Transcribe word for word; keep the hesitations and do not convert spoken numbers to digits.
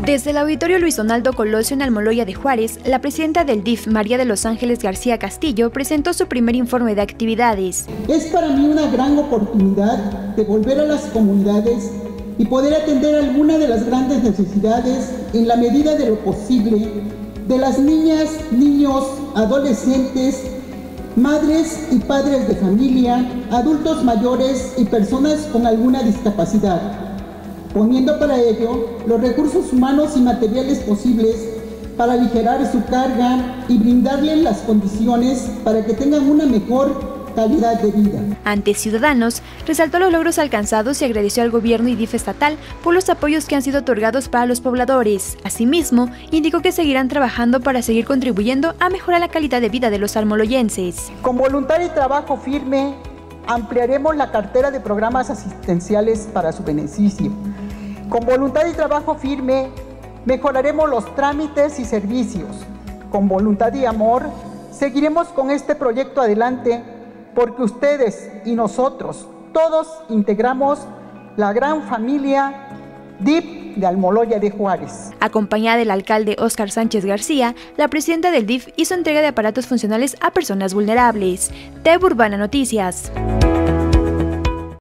Desde el Auditorio Luis Donaldo Colosio en Almoloya de Juárez, la presidenta del D I F, María de los Ángeles García Castillo, presentó su primer informe de actividades. Es para mí una gran oportunidad de volver a las comunidades y poder atender algunas de las grandes necesidades en la medida de lo posible de las niñas, niños, adolescentes, madres y padres de familia, adultos mayores y personas con alguna discapacidad, poniendo para ello los recursos humanos y materiales posibles para aligerar su carga y brindarles las condiciones para que tengan una mejor calidad de vida. Ante ciudadanos, resaltó los logros alcanzados y agradeció al gobierno y D I F estatal por los apoyos que han sido otorgados para los pobladores. Asimismo, indicó que seguirán trabajando para seguir contribuyendo a mejorar la calidad de vida de los almoloyenses. Con voluntad y trabajo firme, ampliaremos la cartera de programas asistenciales para su beneficio. Con voluntad y trabajo firme, mejoraremos los trámites y servicios. Con voluntad y amor, seguiremos con este proyecto adelante porque ustedes y nosotros, todos integramos la gran familia D I F de Almoloya de Juárez. Acompañada del alcalde Óscar Sánchez García, la presidenta del D I F hizo entrega de aparatos funcionales a personas vulnerables. T V Urbana Noticias.